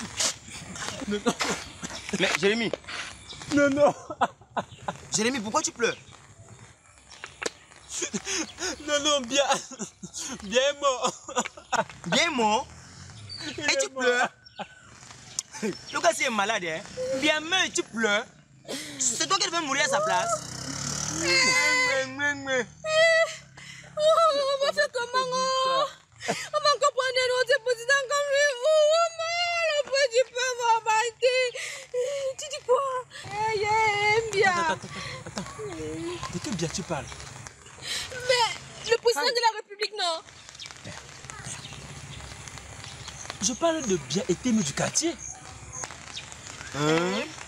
Non, non. Mais Jérémy. Non, non. Jérémy, pourquoi tu pleures? Non, non, bien. Bien mort. Bien mort. Et tu pleures? Le gars, c'est malade, hein? Bien mort et tu pleures? C'est toi qui devais mourir à sa place? On va faire comment? On va comprendre notre président comme lui. Le président va battre. Tu dis quoi? Bien. Attends. De quel bien tu parles? Mais le président de la République, non? Je parle de bien et témoin du quartier. Hein?